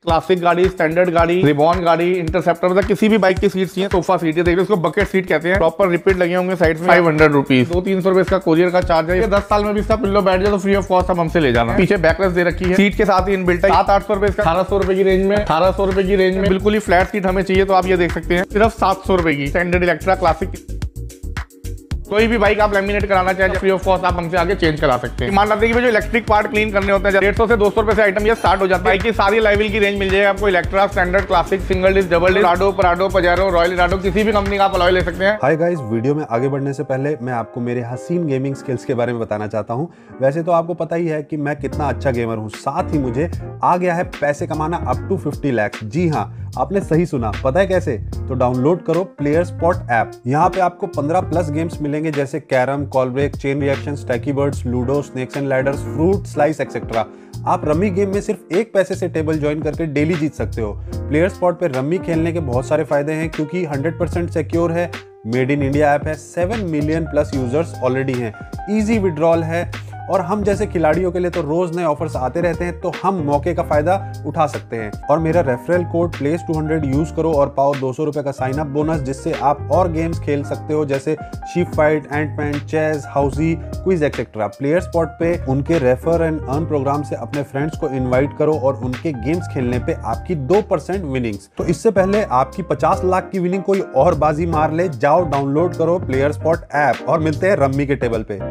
Classic गाड़ी, standard गाड़ी, ribbon गाड़ी, इंटरसेप्टर, मतलब किसी भी बाइक की सीट चाहिए। सोफा सीट है, देखिए इसको बकेट सीट कहते हैं। प्रॉपर रिपीट लगे होंगे साइड में। 500 रुपीज, 200-300 रुपए इसका कोरियर का चार्ज है। 10 साल में भी इसका पिल्लो बैठ जाए तो फ्री ऑफ कॉस्ट आप हमसे ले जाना। पीछे बैकरेस्ट दे रखी है, सीट के साथ ही इनबिल्ट है। 700-800 रुपए इसका, 1800 रुपए की रेंज में, 1800 रुपए की रेंज में बिल्कुल ही फ्लैट सीट हमें चाहिए तो आप ये देख सकते हैं सिर्फ 700 रुपए की स्टैंडर्ड इलेक्ट्रा क्लासिक। कोई भी बाइक आप लैमिनेट कराना चाहे फ्री ऑफ कॉस्ट आप हमसे आगे चेंज करा सकते हैं। मान लेते हैं कि जो इलेक्ट्रिक पार्ट क्लीन करने होते हैं 150 से 200 रुपए से आइटम ये स्टार्ट हो जाता है। बाइक की सारी लेवल की रेंज मिल जाएगी आपको। Electra, standard, classic, single disc, double disc, Rado, पराडो, Pajero, royal Rado, किसी भी कंपनी का आप अलॉय ले सकते हैं। हाय गाइस, वीडियो में आगे बढ़ने से पहले मैं आपको मेरे हसीन गेमिंग स्किल्स के बारे में बताना चाहता हूं। वैसे तो आपको पता ही है कि मैं कितना अच्छा गेमर हूं, साथ ही मुझे आ गया है पैसे कमाना अप टू 50 लाख। जी हाँ, आपने सही सुना। पता है कैसे? तो डाउनलोड करो प्लेयर स्पॉट ऐप। यहाँ पे आपको 15+ गेम्स मिलेंगे जैसे carrom, call break, chain reaction, Stacky Birds, ludo, snakes and ladders, fruit slice etcetera. आप रम्मी गेम में सिर्फ 1 पैसे से टेबल ज्वाइन करके डेली जीत सकते हो। प्लेयर स्पॉट पे रम्मी खेलने के बहुत सारे फायदे हैं क्योंकि 100% सिक्योर है, मेड इन इंडिया ऐप है, 7 मिलियन प्लस यूजर्स ऑलरेडी हैं, इजी विड्रॉल है और हम जैसे खिलाड़ियों के लिए तो रोज नए ऑफर्स आते रहते हैं, तो हम मौके का फायदा उठा सकते हैं। और मेरा रेफरल कोड प्लेस200 यूज करो और पाओ 200 रुपए का साइन अप बोनस, जिससे आप और गेम्स खेल सकते हो जैसे sheep fight, Antman, chess, housie, quiz etcetera. Player spot पे उनके रेफर एंड अर्न प्रोग्राम से अपने फ्रेंड्स को इन्वाइट करो और उनके गेम्स खेलने पे आपकी 2% विनिंग्स। तो इससे पहले आपकी 50 लाख की विनिंग कोई और बाजी मार ले, जाओ डाउनलोड करो प्लेयर स्पॉट ऐप और मिलते हैं रम्मी के टेबल पे।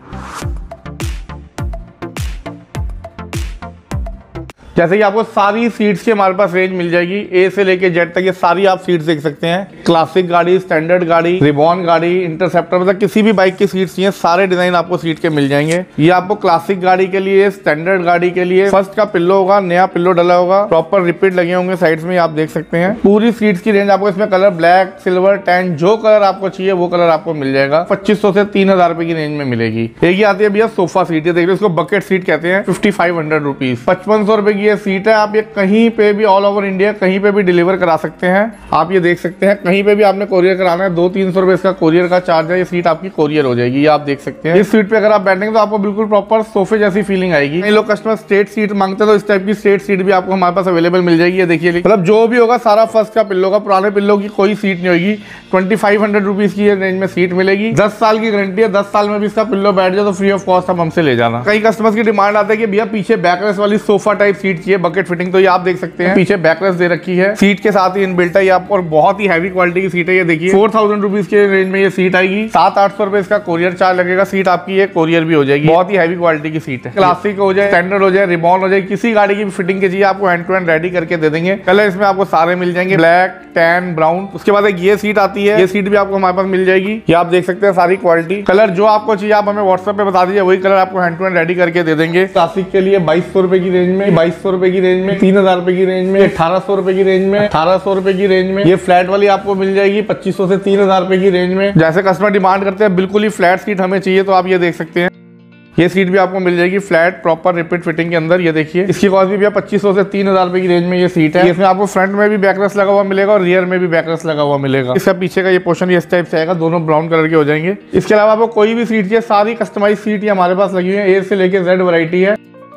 जैसे कि आपको सारी सीट्स की हमारे पास रेंज मिल जाएगी, ए से लेके जेड तक ये सारी आप सीट्स देख सकते हैं। क्लासिक गाड़ी, स्टैंडर्ड गाड़ी, रिबॉन गाड़ी, इंटरसेप्टर, मतलब किसी भी बाइक की सीट्स चाहिए, सारे डिजाइन आपको सीट के मिल जाएंगे। ये आपको क्लासिक गाड़ी के लिए, स्टैंडर्ड गाड़ी के लिए फर्स्ट का पिल्लो होगा, नया पिल्लो डला होगा, प्रॉपर रिपीट लगे होंगे साइड्स में, आप देख सकते हैं। पूरी सीट्स की रेंज आपको इसमें कलर ब्लैक, सिल्वर, टैन, जो कलर आपको चाहिए वो कलर आपको मिल जाएगा। 2500 से 3000 रुपए की रेंज में मिलेगी। एक ही आती है भैया सोफा सीट, ये देख लो, इसको बकेट सीट कहते हैं। 5500 रुपीज, 5500 रुपए ये सीट है। आप ये कहीं पे भी ऑल ओवर इंडिया कहीं पे भी डिलीवर करा सकते हैं। आप ये देख सकते हैं, कहीं पे भी आपने कोरियर कराना है 200-300 रुपए इसका कोरियर का चार्ज है। ये सीट आपकी कोरियर हो जाएगी, ये आप देख सकते हैं। इस सीट पे अगर आप बैठेंगे तो आपको बिल्कुल प्रॉपर सोफे जैसी फीलिंग आएगी। कई लोग कस्टमर स्ट्रेट सीट मांगते हैं तो इस टाइप की स्ट्रेट सीट भी आपको हमारे पास अवेलेबल मिल जाएगी। ये देखिए, मतलब जो भी होगा सारा फर्स्ट का पिल्लो का, पुराने पिल्लो की कोई सीट नहीं होगी। 2500 रुपीज की रेंज में सीट मिलेगी। 10 साल की गारंटी है, 10 साल में भी इसका पिल्लो बैठ जाए तो फ्री ऑफ कॉस्ट आप हमसे ले जाना। कई कस्टमर्स की डिमांड आता है कि भैया पीछे बैकरेस्ट वाली सोफा टाइप सीट चाहिए बकेट फिटिंग, तो ये आप देख सकते हैं पीछे बैकरेस्ट दे रखी है, सीट के साथ ही इनबिल्ट है। ये आपको बहुत ही हैवी क्वालिटी की सीट है। ये देखिए 4000 रुपीज के रेंज में ये सीट आएगी। 700-800 रुपए इसका कोरियर चार्ज लगेगा। सीट आपकी ये कोरियर भी हो जाएगी। बहुत ही हैवी क्वालिटी की सीट है। क्लासिक हो जाए, स्टैंडर्ड हो जाए, रिबॉन हो जाए, किसी गाड़ी की फिटिंग के चाहिए आपको हैंड टू हैंड रेडी करके दे देंगे। कलर इसमें आपको सारे मिल जाएंगे, ब्लैक, टैन, ब्राउन। उसके बाद एक ये सीट आती है, ये सीट भी आपको हमारे पास मिल जाएगी। ये आप देख सकते हैं सारी क्वालिटी। कलर जो आपको चाहिए आप हमें व्हाट्सएप पे बता दीजिए, वही कलर आपको हैंड टू हैंड रेडी करके दे देंगे। क्लासिक के लिए 2200 रुपए की रेंज में, 2200 रुपए की रेंज में, 3000 रुपए की रेंज में, 1800 रुपए की रेंज में, 1800 रुपए की रेंज में। ये फ्लैट वाली आपको मिल जाएगी 2500 से 3000 रुपए की रेंज में। जैसे कस्टमर डिमांड करते हैं बिल्कुल ही फ्लैट सीट हमें चाहिए तो आप ये देख सकते हैं। ये सीट भी आपको मिल जाएगी फ्लैट प्रॉपर रिपीट फिटिंग के अंदर। ये देखिए, इसकी कॉस्ट भी भैया 2500 से 3000 रुपए की रेंज में ये सीट है। इसमें आपको फ्रंट में भी बैकरेस्ट लगा हुआ मिलेगा और रियर में भी बैकरेस्ट लगा हुआ मिलेगा। इसका पीछे का ये पोर्शन इस टाइप से आएगा, दोनों ब्राउन कलर के हो जाएंगे। इसके अलावा आपको कोई भी सीट चाहिए, सारी कस्टमाइज सीट हमारे पास लगी हुई है। ए से लेके जेड वैरायटी है।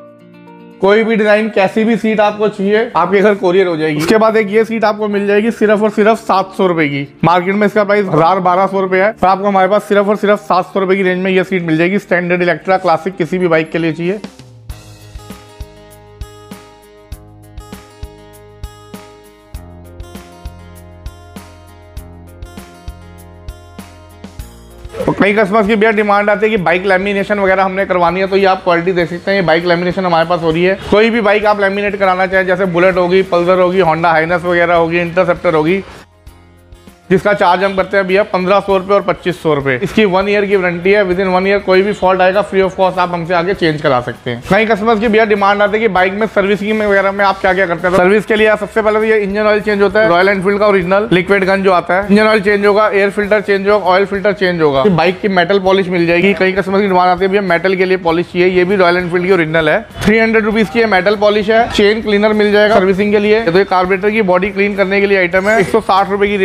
कोई भी डिजाइन, कैसी भी सीट आपको चाहिए आपके घर कोरियर हो जाएगी। उसके बाद एक ये सीट आपको मिल जाएगी सिर्फ और सिर्फ 700 रुपए की। मार्केट में इसका प्राइस 1200 रुपए है, पर आपको हमारे पास सिर्फ और सिर्फ 700 रुपए की रेंज में ये सीट मिल जाएगी। स्टैंडर्ड, इलेक्ट्रा, क्लासिक, किसी भी बाइक के लिए चाहिए। तो कई कस्टमर्स की भैया डिमांड आती है कि बाइक लैमिनेशन वगैरह हमने करवानी है, तो ये आप क्वालिटी देख सकते हैं। ये बाइक लैमिनेशन हमारे पास हो रही है। कोई भी बाइक आप लैमिनेट कराना चाहे, जैसे बुलेट होगी, पल्सर होगी, होंडा हाइनस वगैरह होगी, इंटरसेप्टर होगी, जिसका चार्ज हम करते हैं भैया 1500 रुपए और 2500 रुपए। इसकी 1 ईयर की वारंटी है। विद इन 1 ईयर कोई भी फॉल्ट आएगा फ्री ऑफ कॉस्ट आप हमसे आगे चेंज करा सकते हैं। कई कस्टमर्स की भैया डिमांड आती है कि बाइक में सर्विसिंग वगैरह में आप क्या क्या करते हैं। तो सर्विस के लिए सबसे पहले तो ये इंजन ऑयल चेंज होता है, रॉयल एनफील्ड का ओरिजिनल लिक्विड गन जो आता है। इंजन ऑयल चेंज होगा, एयर फिल्टर चेंज होगा, ऑयल फिल्टर चेंज होगा। बाइक की मेटल पॉलिश मिल जाएगी। कई कस्टमर्स की डिमांड आती है भैया मेटल के लिए पॉलिश चाहिए, ये भी रॉयल एनफील्ड की ओरिजिनल है। 300 रुपीज की मेटल पॉलिश है। चेन क्लीनर मिल जाएगा सर्विसिंग के लिए। तो ये कार्बोरेटर की बॉडी क्लीन करने के लिए आइटम है, 160 रुपए की रेंज में आएगा।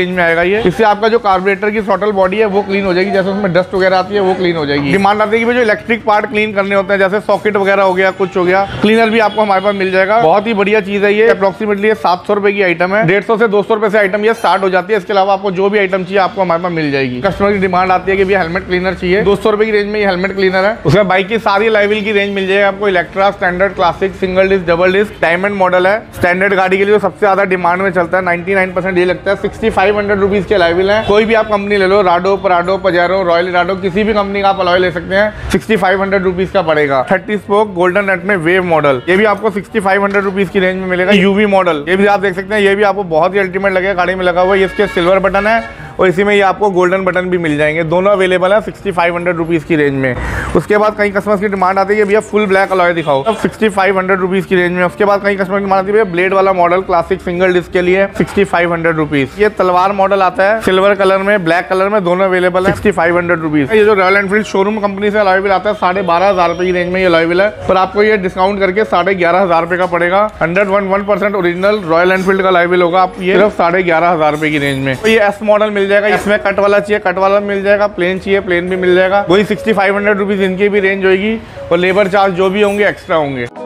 है। इससे आपका जो कार्बोरेटर की थ्रॉटल बॉडी है वो क्लीन हो जाएगी, जैसे उसमें डस्ट वगैरह आती है वो क्लीन हो जाएगी। डिमांड आती है कि जो इलेक्ट्रिक पार्ट क्लीन करने होते हैं, जैसे सॉकेट वगैरह हो गया, कुछ हो गया, क्लीनर भी आपको हमारे पास मिल जाएगा। बहुत ही बढ़िया चीज है ये। अप्रोक्सीमेटली 700 रुपए की आइटम है, 150 से 200 रुपए से आइटम ये स्टार्ट हो जाती है। इसके अलावा आपको जो भी आइटम चाहिए आपको हमारे पास मिल जाएगी। कस्टमर की डिमांड आती है कि भैया हेलमेट क्लीनर चाहिए, 200 रुपए की रेंज में ये हेलमेट क्लीनर है। उसमें बाइक की सारी लाइविल की रेंज मिल जाएगी आपको। Electra, standard, classic, single disc, double disc, diamond model है। स्टैंडर्ड गाड़ी के लिए सबसे ज्यादा डिमांड में चलता है, 99% ये लगता है। 6500 रुपीज के लाइविल है। कोई भी आप कंपनी ले लो, राडो, पराडो, पजेरो, रॉयल राडो, किसी भी कंपनी का आप अलॉय ले सकते हैं, 6500 रुपीज का पड़ेगा। 30 स्पोक गोल्डन रेड में वेव मॉडल, ये भी आपको 6500 रुपीज की रेंज में मिलेगा। यूवी मॉडल, ये भी आप देख सकते हैं, ये भी आपको बहुत ही अल्टीमेट लगेगा, गाड़ी में लगा हुआ है। इसके सिल्वर बटन है और इसी में ये आपको गोल्डन बटन भी मिल जाएंगे। दोनों अवेलेबल है 6500 रुपीज की रेंज में। उसके बाद कई कस्टमर्स की डिमांड आती है भैया फुल ब्लैक अलॉय दिखाओ, अब 6500 रुपीज की रेंज में। उसके बाद कई कस्टमर की डिमांड आती है ब्लेड वाला मॉडल क्लासिक सिंगल डिस्क के लिए 6500 रुपीज। ये तलवार मॉडल आता है सिल्वर कलर में, ब्लैक कलर में, दोनों अवेलेबल है 6500 रुपीज। ये जो रॉयल एनफील्ड शोरूम कंपनी से अलॉयबल आता है 12500 रुपए की रेंज में ये अलॉयबल है, पर आपको ये डिस्काउंट करके 11500 रुपए का पड़ेगा। 101% ओरिजिनल रॉयल एनफील्ड का अलॉयबल होगा, आप ये सिर्फ 11500 रुपए की रेंज में। तो ये एस मॉडल मिल जाएगा, इसमें कट वाला चाहिए कट वाला मिल जाएगा, प्लेन चाहिए प्लेन भी मिल जाएगा। वही 6500 रुपीज इनकी भी रेंज होगी और लेबर चार्ज जो भी होंगे एक्स्ट्रा होंगे।